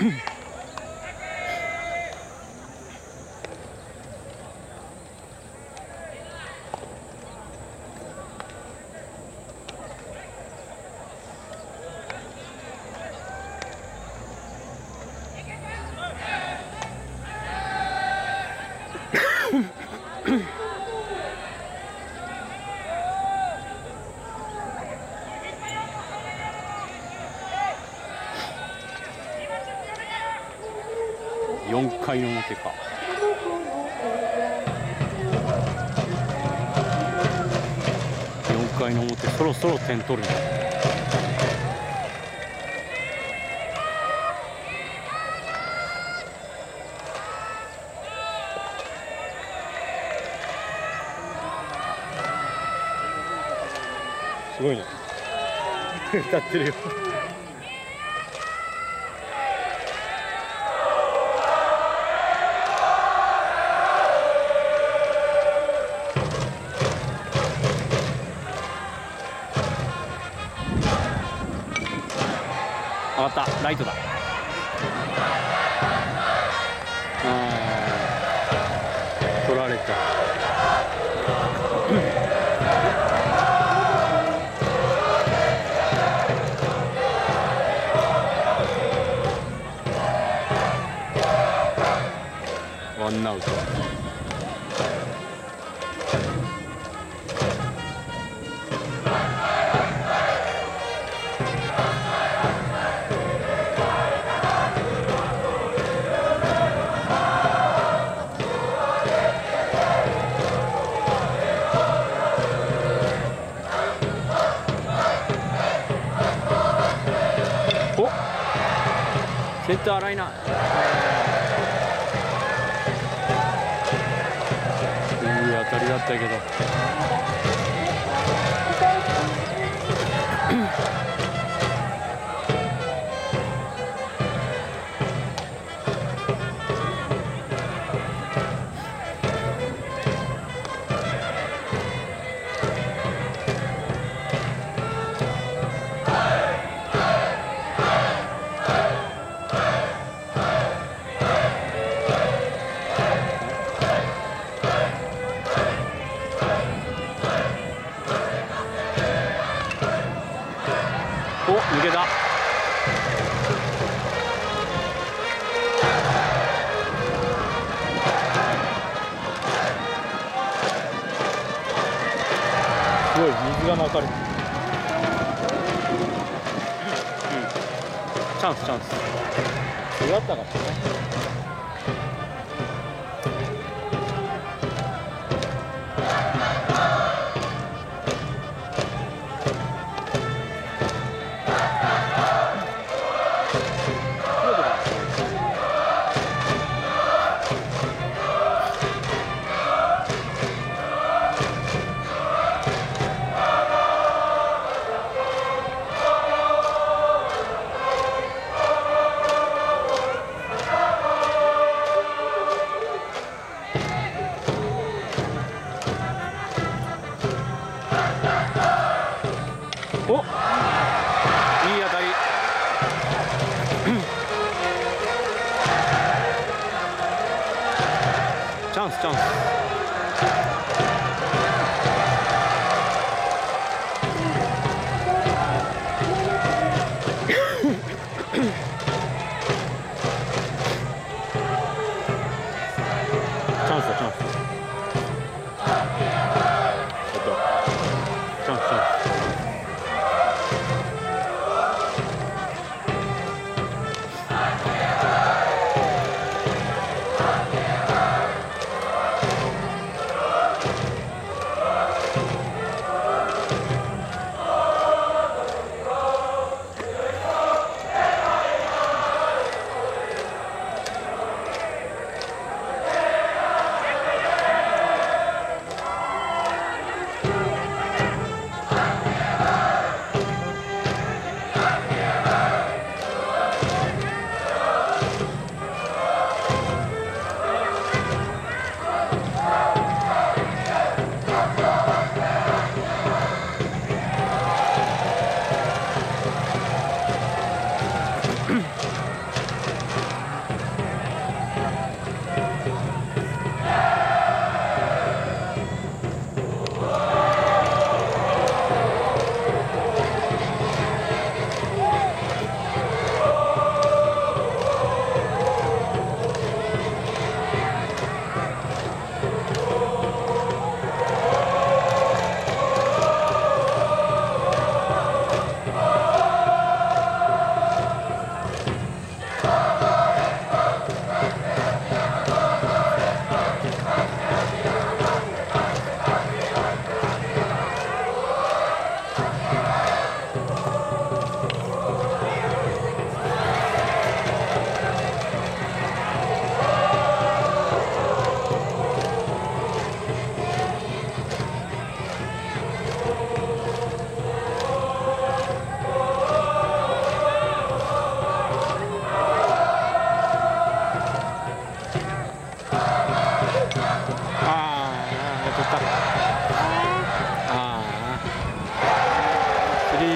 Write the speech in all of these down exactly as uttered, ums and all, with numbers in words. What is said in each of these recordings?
よんかいの表か。よんかいの表、そろそろ点取るの。すごいね。歌ってるよ。上がった、ライトだ。あー、取られた。ワンアウト。お、センターライナー。いい当たりだったけど。お、抜けた。すごい水がまかれてる。うん、チャンスチャンス。違ったかもね。お、いい当たり。チャンスチャンス。チャンスだチャンス。えっとチャンスチャンス。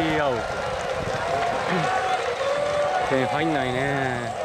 ーアウト。点入んないね。